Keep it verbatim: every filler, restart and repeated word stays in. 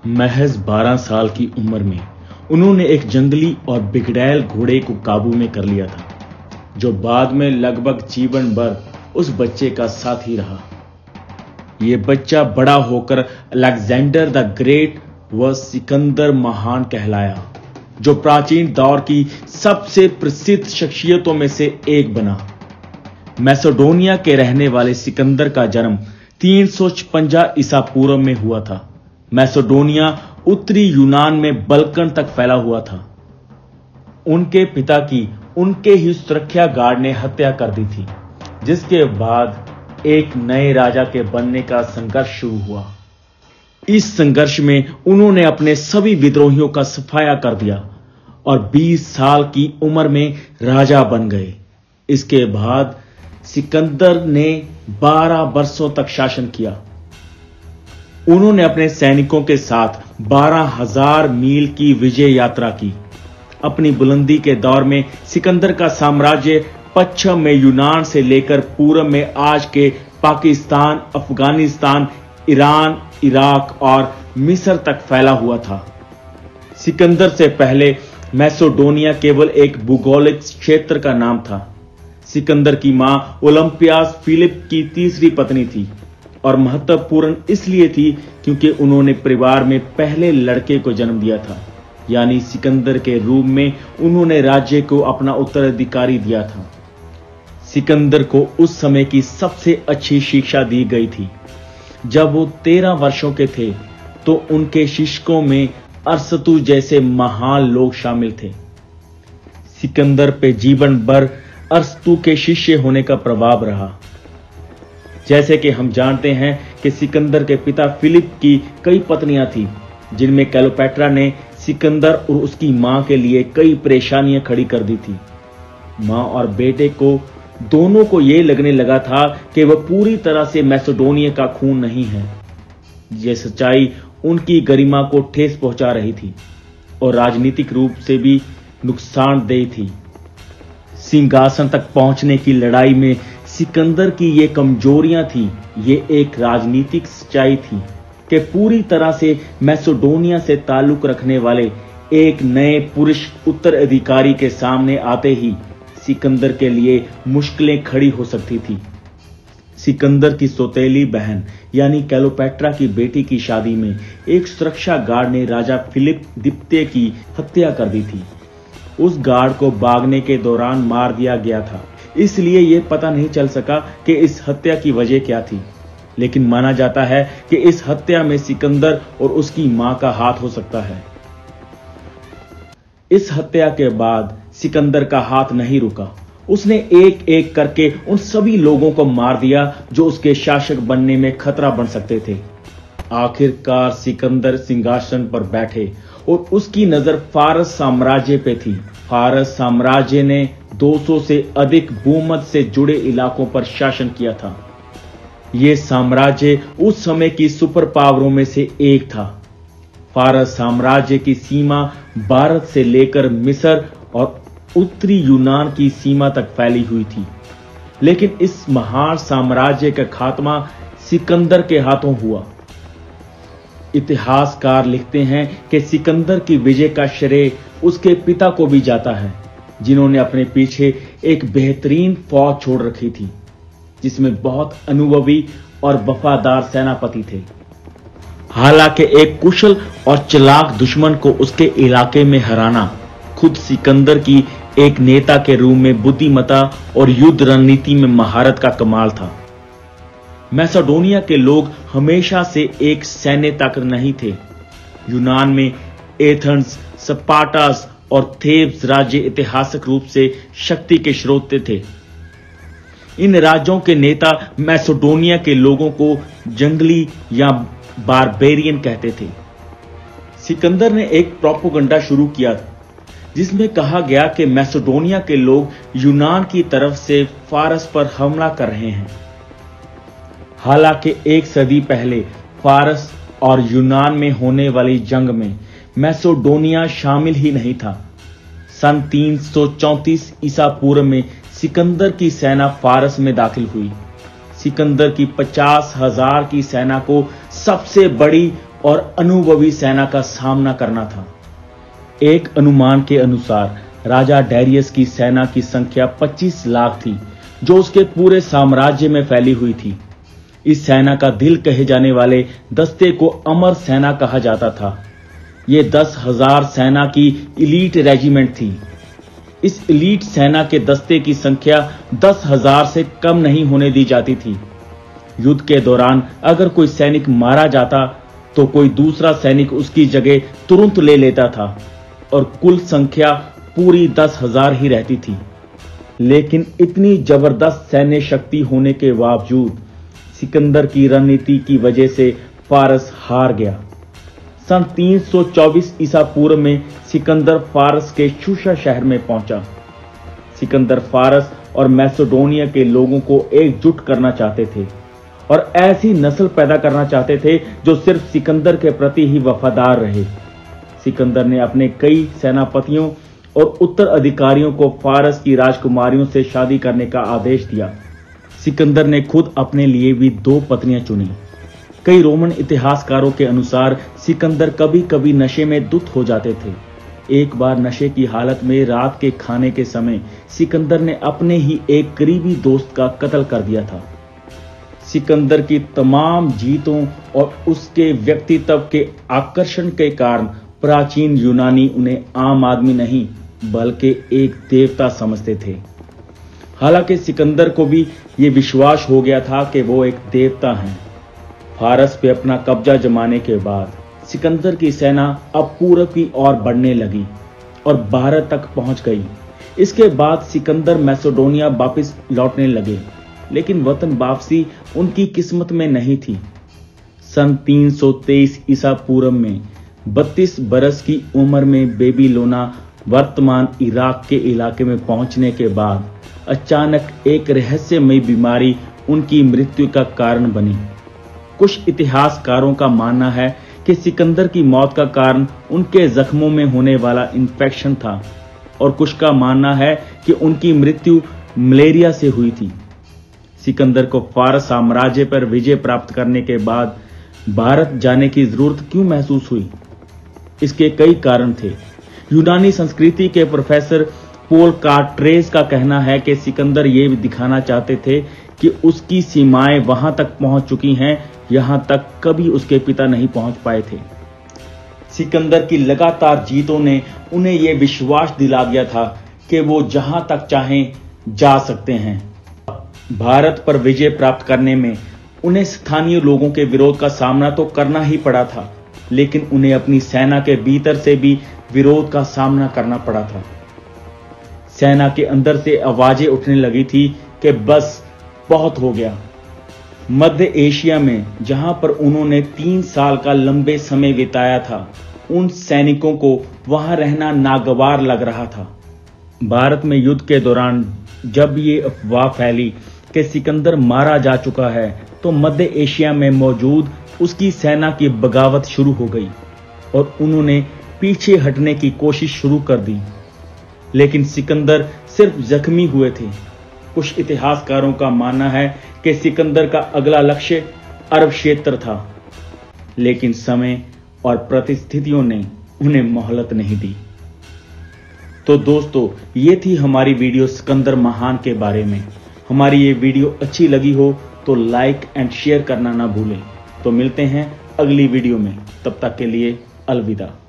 महज बारह साल की उम्र में उन्होंने एक जंगली और बिगड़ैल घोड़े को काबू में कर लिया था, जो बाद में लगभग जीवन भर उस बच्चे का साथी रहा। यह बच्चा बड़ा होकर अलेक्जेंडर द ग्रेट व सिकंदर महान कहलाया, जो प्राचीन दौर की सबसे प्रसिद्ध शख्सियतों में से एक बना। मैसेडोनिया के रहने वाले सिकंदर का जन्म तीन सौ छप्पन ईसा पूर्व में हुआ था। मैसेडोनिया उत्तरी यूनान में बल्कन तक फैला हुआ था। उनके पिता की उनके ही सुरक्षा गार्ड ने हत्या कर दी थी, जिसके बाद एक नए राजा के बनने का संघर्ष शुरू हुआ। इस संघर्ष में उन्होंने अपने सभी विद्रोहियों का सफाया कर दिया और बीस साल की उम्र में राजा बन गए। इसके बाद सिकंदर ने बारह वर्षों तक शासन किया। उन्होंने अपने सैनिकों के साथ बारह हजार मील की विजय यात्रा की। अपनी बुलंदी के दौर में सिकंदर का साम्राज्य पश्चिम में यूनान से लेकर पूर्व में आज के पाकिस्तान, अफगानिस्तान, ईरान, इराक और मिस्र तक फैला हुआ था। सिकंदर से पहले मैसेडोनिया केवल एक भूगोलिक क्षेत्र का नाम था। सिकंदर की मां ओलंपियास फिलिप की तीसरी पत्नी थी और महत्वपूर्ण इसलिए थी क्योंकि उन्होंने परिवार में पहले लड़के को जन्म दिया था, यानी सिकंदर के रूप में उन्होंने राज्य को अपना उत्तराधिकारी दिया था। सिकंदर को उस समय की सबसे अच्छी शिक्षा दी गई थी। जब वो तेरह वर्षों के थे तो उनके शिक्षकों में अरस्तु जैसे महान लोग शामिल थे। सिकंदर पे जीवन भर अरस्तु के शिष्य होने का प्रभाव रहा। जैसे कि हम जानते हैं कि सिकंदर के पिता फिलिप की कई पत्नियां थीं, जिनमें क्लेओपेट्रा ने सिकंदर और उसकी मां के लिए कई परेशानियां खड़ी कर दी थी। मां और बेटे को दोनों को यह लगने लगा था कि वह पूरी तरह से मैसेडोनिया का खून नहीं है। यह सच्चाई उनकी गरिमा को ठेस पहुंचा रही थी और राजनीतिक रूप से भी नुकसानदेह थी। सिंहासन तक पहुंचने की लड़ाई में सिकंदर की ये कमजोरियां थी। ये एक राजनीतिक सच्चाई थी कि पूरी तरह से मैसेडोनिया से ताल्लुक रखने वाले एक नए पुरुष उत्तराधिकारी के सामने आते ही सिकंदर के लिए मुश्किलें खड़ी हो सकती थी। सिकंदर की सौतेली बहन यानी क्लेओपेट्रा की बेटी की शादी में एक सुरक्षा गार्ड ने राजा फिलिप द्वितीय की हत्या कर दी थी। उस गार्ड को भागने के दौरान मार दिया गया था, इसलिए यह पता नहीं चल सका कि इस हत्या की वजह क्या थी, लेकिन माना जाता है कि इस हत्या में सिकंदर और उसकी मां का हाथ हो सकता है। इस हत्या के बाद सिकंदर का हाथ नहीं रुका। उसने एक एक करके उन सभी लोगों को मार दिया जो उसके शासक बनने में खतरा बन सकते थे। आखिरकार सिकंदर सिंहासन पर बैठे और उसकी नजर फारस साम्राज्य पे थी। फारस साम्राज्य ने दो सौ से अधिक भूमध्य से जुड़े इलाकों पर शासन किया था। यह साम्राज्य उस समय की सुपर पावरों में से एक था। फारस साम्राज्य की सीमा भारत से लेकर मिस्र और उत्तरी यूनान की सीमा तक फैली हुई थी, लेकिन इस महान साम्राज्य का खात्मा सिकंदर के हाथों हुआ। इतिहासकार लिखते हैं कि सिकंदर की विजय का श्रेय उसके पिता को भी जाता है, जिन्होंने अपने पीछे एक बेहतरीन फौज छोड़ रखी थी, जिसमें बहुत अनुभवी और वफादार सेनापति थे। हालांकि एक कुशल और चालाक दुश्मन को उसके इलाके में हराना खुद सिकंदर की एक नेता के रूप में बुद्धिमत्ता और युद्ध रणनीति में महारत का कमाल था। मैसेडोनिया के लोग हमेशा से एक सैन्य ताकत नहीं थे। यूनान में एथेंस, स्पार्टास और थेब्स राज्य ऐतिहासिक रूप से शक्ति के स्रोत थे। इन राज्यों के नेता मैसेडोनिया के लोगों को जंगली या बारबेरियन कहते थे। सिकंदर ने एक प्रोपेगेंडा शुरू किया था, जिसमें कहा गया कि मैसेडोनिया के लोग यूनान की तरफ से फारस पर हमला कर रहे हैं। हालांकि एक सदी पहले फारस और यूनान में होने वाली जंग में मैसेडोनिया शामिल ही नहीं था। सन तीन सौ चौंतीस ईसा पूर्व में सिकंदर की सेना फारस में दाखिल हुई। सिकंदर की पचास हजार की सेना को सबसे बड़ी और अनुभवी सेना का सामना करना था। एक अनुमान के अनुसार राजा डैरियस की सेना की संख्या पच्चीस लाख थी, जो उसके पूरे साम्राज्य में फैली हुई थी। इस सेना का दिल कहे जाने वाले दस्ते को अमर सेना कहा जाता था। ये दस हजार सेना की इलीट रेजिमेंट थी। इस इलीट सेना के दस्ते की संख्या दस हजार से कम नहीं होने दी जाती थी। युद्ध के दौरान अगर कोई सैनिक मारा जाता तो कोई दूसरा सैनिक उसकी जगह तुरंत ले लेता था और कुल संख्या पूरी दस हजार ही रहती थी। लेकिन इतनी जबरदस्त सैन्य शक्ति होने के बावजूद सिकंदर की रणनीति की वजह से फारस हार गया। सन तीन सौ चौबीस ईसा पूर्व में सिकंदर फारस के शूशा शहर में पहुंचा। सिकंदर फारस और मैसेडोनिया के लोगों को एकजुट करना चाहते थे और ऐसी नस्ल पैदा करना चाहते थे जो सिर्फ सिकंदर के प्रति ही वफादार रहे। सिकंदर ने अपने कई सेनापतियों और उत्तराधिकारियों को फारस की राजकुमारियों से शादी करने का आदेश दिया। सिकंदर ने खुद अपने लिए भी दो पत्नियां चुनी। कई रोमन इतिहासकारों के अनुसार सिकंदर कभी कभी नशे में धुत हो जाते थे। एक बार नशे की हालत में रात के खाने के समय सिकंदर ने अपने ही एक करीबी दोस्त का कत्ल कर दिया था। सिकंदर की तमाम जीतों और उसके व्यक्तित्व के आकर्षण के कारण प्राचीन यूनानी उन्हें आम आदमी नहीं बल्कि एक देवता समझते थे। हालांकि सिकंदर को भी ये विश्वास हो गया था कि वो एक देवता हैं। फारस पे अपना कब्जा जमाने के बाद सिकंदर की सेना अब पूरब की ओर बढ़ने लगी और भारत तक पहुंच गई। इसके बाद सिकंदर मैसेडोनिया वापस लौटने लगे, लेकिन वतन वापसी उनकी किस्मत में नहीं थी। सन तीन सौ तेईस ईसा पूर्व में बत्तीस बरस की उम्र में बेबीलोना वर्तमान इराक के इलाके में पहुंचने के बाद अचानक एक रहस्यमयी बीमारी उनकी मृत्यु का कारण बनी। कुछ इतिहासकारों का मानना है कि सिकंदर की मौत का कारण उनके जख्मों में होने वाला इन्फेक्शन था और कुछ का मानना है कि उनकी मृत्यु मलेरिया से हुई थी। सिकंदर को फारस साम्राज्य पर विजय प्राप्त करने के बाद भारत जाने की जरूरत क्यों महसूस हुई? इसके कई कारण थे। यूनानी संस्कृति के प्रोफेसर पोल कार्ट्रेज का कहना है कि सिकंदर ये दिखाना चाहते थे कि उसकी सीमाएं वहां तक पहुंच चुकी हैं यहां तक कभी उसके पिता नहीं पहुंच पाए थे। सिकंदर की लगातार जीतों ने उन्हें यह विश्वास दिला दिया था कि वो जहां तक चाहें जा सकते हैं। भारत पर विजय प्राप्त करने में उन्हें स्थानीय लोगों के विरोध का सामना तो करना ही पड़ा था, लेकिन उन्हें अपनी सेना के भीतर से भी विरोध का सामना करना पड़ा था। सेना के अंदर से आवाजें उठने लगी थी कि बस बहुत हो गया। मध्य एशिया में जहां पर उन्होंने तीन साल का लंबे समय बिताया था, उन सैनिकों को वहां रहना नागवार लग रहा था। भारत में युद्ध के दौरान जब ये अफवाह फैली कि सिकंदर मारा जा चुका है, तो मध्य एशिया में मौजूद उसकी सेना की बगावत शुरू हो गई और उन्होंने पीछे हटने की कोशिश शुरू कर दी। लेकिन सिकंदर सिर्फ जख्मी हुए थे। कुछ इतिहासकारों का मानना है कि सिकंदर का अगला लक्ष्य अरब क्षेत्र था, लेकिन समय और परिस्थितियों ने उन्हें मोहलत नहीं दी। तो दोस्तों, ये थी हमारी वीडियो सिकंदर महान के बारे में। हमारी ये वीडियो अच्छी लगी हो तो लाइक एंड शेयर करना ना भूलें। तो मिलते हैं अगली वीडियो में, तब तक के लिए अलविदा।